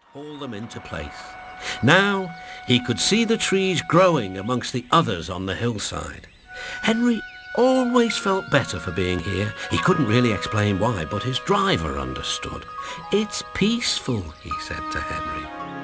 haul them into place. Now he could see the trees growing amongst the others on the hillside. Henry always felt better for being here. He couldn't really explain why, but his driver understood. "It's peaceful," he said to Henry.